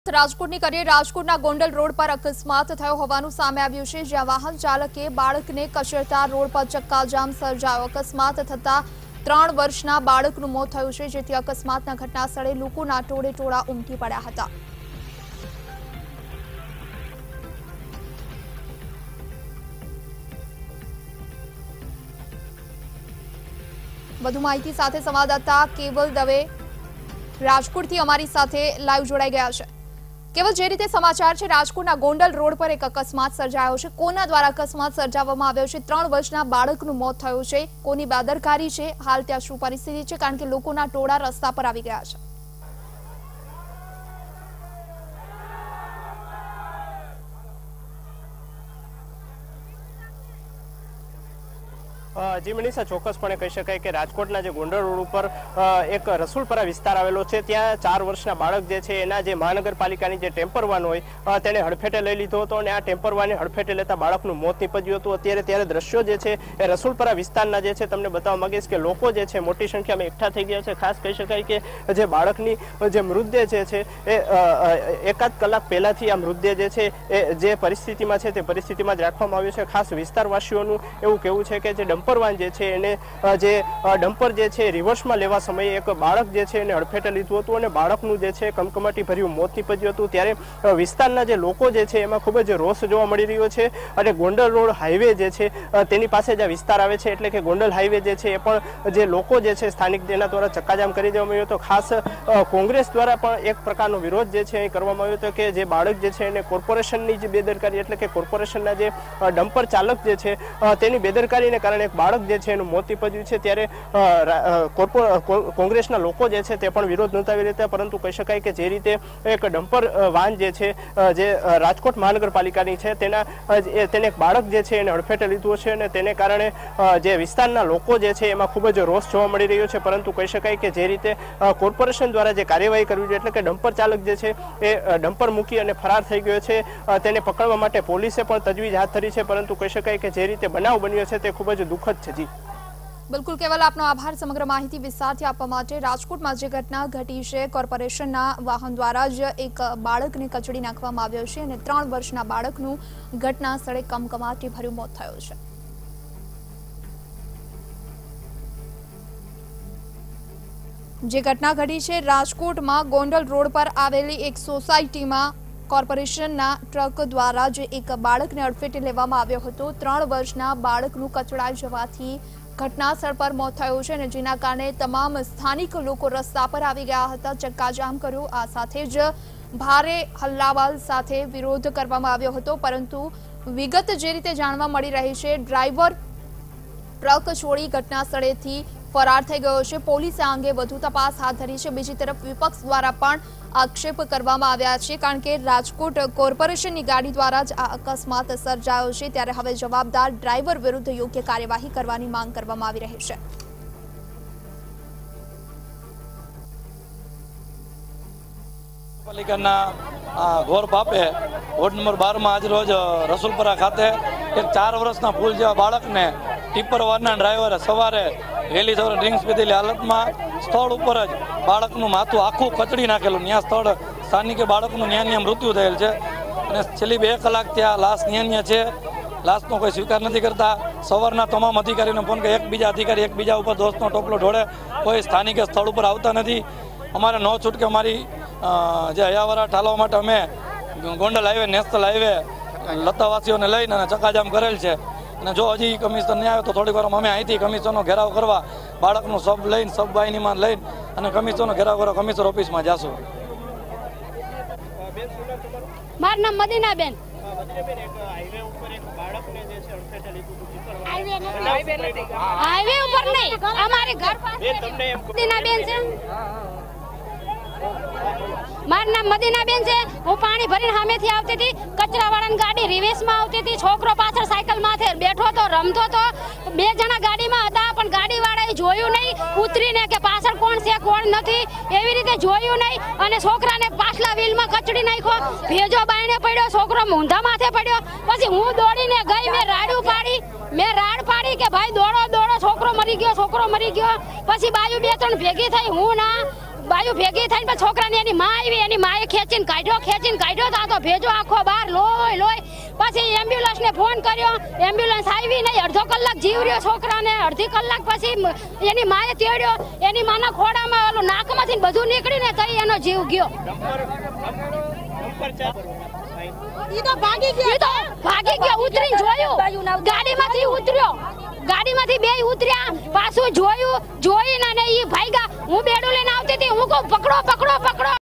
રાજકોટની કરીએ રાજકોટના ગોંડલ રોડ પર અકસ્માત થયો હોવાનું સામે આવ્યું છે, જ્યાં વાહન ચાલકે બાળકને કચડતા રોડ પર ચક્કાજામ સર્જાયો। અકસ્માત થતા 3 વર્ષના બાળકનું મોત થયું છે, જેથી અકસ્માતના ઘટના સ્થળે લોકોના ટોળે ટોળા ઉમટી પડ્યા હતા। વધુ માહિતી સાથે સંવાદદાતા કેવલ દવે રાજકોટથી અમારી સાથે લાઈવ જોડાઈ ગયા છે। કેવલ, જે રીતે સમાચાર છે, રાજકોટના ગોંડલ રોડ પર એક અકસ્માત સર્જાયો છે। કોના દ્વારા અકસ્માત સર્જાવવામાં આવ્યો છે? 3 વર્ષના બાળકનું મોત થયું છે। કોની બેદરકારી છે? હાલ ત્યાં શું પરિસ્થિતિ છે? કારણ કે લોકોના ટોળા રસ્તા પર આવી ગયા છે। जी मनीषा, ચોક્કસપણે કહી શકાય કે રાજકોટના જે ગોંડલ રોડ ઉપર એક રસુલપરા વિસ્તાર આવેલો છે, ત્યાં 4 વર્ષના બાળક જે છે એના જે મહાનગરપાલિકાની જે ટેમ્પર વાન હોય તેને હડફેટે લઈ લીધો હતો અને આ ટેમ્પર વાને હડફેટે લેતા બાળકનું મોત નીપજ્યું હતું। ત્યારે દ્રશ્યો જે છે એ રસુલપરા વિસ્તારના જે છે તમને બતાવવા માંગીશ કે લોકો જે છે મોટી સંખ્યામાં એકઠા થઈ ગયા છે। ખાસ કહી શકાય કે જે બાળકની જે મૃતદેહ જે છે એ એકાદ કલાક પહેલાથી આ મૃતદેહ જે છે એ જે પરિસ્થિતિમાં છે તે પરિસ્થિતિમાં જ રાખવામાં આવ્યો છે। ખાસ વિસ્તારવાસીઓનું એવું કહેવું છે કે જે ડમ્પર વાન જે છે એને જે ડમ્પર જે છે રિવર્સમાં લેવા સમયે એક બાળક જે છે એને હડફેટે લીધું હતું અને બાળકનું જે છે કમકમાટી ભર્યું મોત નીપજ્યું હતું। ત્યારે વિસ્તારના જે લોકો જે છે એમાં ખૂબ જ રોષ જોવા મળી રહ્યો છે અને ગોંડલ રોડ હાઈવે જે છે તેની પાસે જે વિસ્તાર આવે છે, એટલે કે ગોંડલ હાઈવે જે છે એ પણ જે લોકો જે છે સ્થાનિક તેના દ્વારા ચક્કાજામ કરી દેવામાં આવ્યો હતો। ખાસ કોંગ્રેસ દ્વારા પણ એક પ્રકારનો વિરોધ જે છે એ કરવામાં આવ્યો હતો કે જે બાળક જે છે એને કોર્પોરેશનની જે બેદરકારી, એટલે કે કોર્પોરેશનના જે ડમ્પર ચાલક જે છે તેની બેદરકારીને કારણે બાળક જે છે એનું મોત નીપજ્યું છે। ત્યારે કોંગ્રેસના લોકો જે છે તે પણ વિરોધ નોંધાવી રહ્યા હતા, પરંતુ કહી શકાય કે જે રીતે એક ડમ્પર વાન જે છે જે રાજકોટ મહાનગરપાલિકાની છે તેને એક બાળક જે છે એને હડફેટે લીધું છે અને તેને કારણે જે વિસ્તારના લોકો જે છે એમાં ખૂબ જ રોષ જોવા મળી રહ્યો છે। પરંતુ કહી શકાય કે જે રીતે કોર્પોરેશન દ્વારા જે કાર્યવાહી કરવી જોઈએ, એટલે કે ડમ્પર ચાલક જે છે એ ડમ્પર મૂકી અને ફરાર થઈ ગયો છે, તેને પકડવા માટે પોલીસે પણ તજવીજ હાથ ધરી છે, પરંતુ કહી શકાય કે જે રીતે બનાવ બન્યો છે તે ખૂબ જ દુઃખદ છે। જી બિલકુલ કેવલ, આપનો આભાર સમગ્ર માહિતી વિસ્તારથી આપવા માટે। રાજકોટમાં જે ઘટના ઘટી છે, કોર્પોરેશનના વાહન દ્વારા જ એક બાળકને કચડી નાખવામાં આવ્યો છે અને 3 વર્ષના બાળકનું ઘટના સ્થળે કમકમાટી ભર્યું મોત થયું છે। જે ઘટના ઘટી છે રાજકોટમાં ગોંડલ રોડ પર આવેલી એક સોસાયટીમાં કોર્પોરેશનના ટ્રક દ્વારા જે એક બાળકને અડફેટે લેવામાં આવ્યો હતો। 3 વર્ષના બાળકનું કચડાઈ જવાથી ઘટના સ્થળ પર મોત થયું છે અને જેના કારણે તમામ સ્થાનિક લોકો રસ્તા પર આવી ગયા હતા, ચક્કાજામ કર્યો। આ સાથે જ ભારે હલ્લાવાલ સાથે વિરોધ કરવામાં આવ્યો હતો, પરંતુ વિગત જે રીતે જાણવા મળી રહી છે, ડ્રાઈવર ટ્રક છોડી ઘટના સ્થળેથી ફરાર થઈ ગયો છે। પોલીસે આ અંગે વધુ તપાસ હાથ ધરી છે। બીજી તરફ વિપક્ષ દ્વારા પણ આક્ષેપ કરવામાં આવ્યા છે, કારણ કે રાજકોટ કોર્પોરેશનની ગાડી દ્વારા જ આ અકસ્માત સર્જાયો છે। ત્યારે હવે જવાબદાર ડ્રાઈવર વિરુદ્ધ યોગ્ય કાર્યવાહી કરવાની માંગ કરવામાં આવી રહી છે। પાલિકાના ગોર બાપે વોર્ડ નંબર 12 માં આજ રોજ રસુલપરા ખાતે એક 4 વર્ષના ફૂલ જેવા બાળકને ટિપ્પર વાનના ડ્રાઈવરે સવારે વહેલી સવારે ડ્રિંક્સ પીધેલી હાલતમાં સ્થળ ઉપર જ બાળકનું માથું આખું કચડી નાખેલું। ત્યાં સ્થળ સ્થાનિકે બાળકનું ન્યાન્ય મૃત્યુ થયેલ છે અને છેલ્લી 2 કલાક ત્યાં લાશ ન્યાન્ય છે। લાશનો કોઈ સ્વીકાર નથી કરતા। સવારના તમામ અધિકારીને ફોન કરી એકબીજા અધિકારી એકબીજા ઉપર દોષનો ટોપલો ઢોળે, કોઈ સ્થાનિકે સ્થળ ઉપર આવતા નથી। અમારે ન છૂટકે અમારી જે હયાવરા ઠાલવા માટે અમે ગોંડલ હાઈવે, નેશનલ હાઈવે લતાવાસીઓને લઈને અને ચક્કાજામ કરેલ છે અને જો હજી કમિશનર નહીં આવે તો થોડીક વાર અમે અહીંથી કમિશનરનો ઘેરાવ કરવા બાળકનું સબ લઈને સબ વાહિનીમાં લઈને અને કમિશનરનો ઘેરાવ કરવા કમિશનર ઓફિસમાં જશું। મારું નામ મદીનાબેન। હાઈવે ઉપર નહીં, અમારે ઘર પાસે મદીનાબેન છે। મારું નામ મદીનાબેન છે। હું પાણી ભરીને સામેથી આવતી હતી, કચરાવાળાની ગાડી રિવેસમાં આવતી હતી, છોકરો પાછળ સાયકલ માથે બેઠો તો રમતો તો, 2 જણા ગાડીમાં હતા, પણ ગાડીવાળાએ જોયું નહીં ઉતરીને કે પાછળ કોણ છે કોણ નથી, એવી રીતે જોયું નહીં અને છોકરાને પાછલા વ્હીલમાં કચડી નાખ્યો। ભેજો બાયણે પડ્યો, છોકરો મૂંઢા માથે પડ્યો। પછી હું દોડીને ગઈ, મેં રાડ પાડી કે ભાઈ દોડો દોડો, છોકરો મરી ગયો, છોકરો મરી ગયો। પછી બાજુ 2-3 ભેગી થઈ, હું ના બાયુ ભેગી થઈને પછી છોકરાને એની માં આવી, એની માએ ખેંચીને કાઢ્યો તો આ તો ભેજો આખો બહાર લોય. પછી એમ્બ્યુલન્સને ફોન કર્યો, એમ્બ્યુલન્સ આવી નહીં, અડધો કલાક જીવ રહ્યો છોકરાને. અડધી કલાક પછી એની માએ તેડ્યો, એની માના ખોડામાં ઓલું નાકમાંથી બધું નીકળીને તઈ એનો જીવ ગયો. ઈ તો ભાગી ગયો, ઉતરીને જોયું, ગાડીમાંથી બે ઉતર્યા, પાછું જોઈને ઈ ભાગ્યા. હું બેડું લઈને આવતી હતી, હું કહું પકડો.